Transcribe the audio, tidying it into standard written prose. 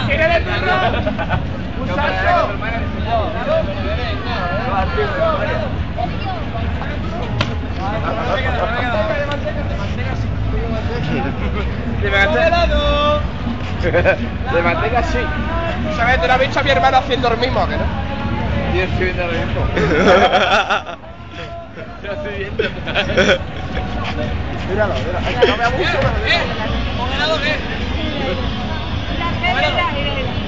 ¡Quiere el turno! ¡Muchacho! De mantenga así. ¿Sabes? ¿Tú no has visto a mi hermano haciendo lo mismo, que no? Yo estoy viendo lo mismo. Lo estoy viendo. Míralo, míralo. No me abuso. ¿Qué? ¿Con helado qué? La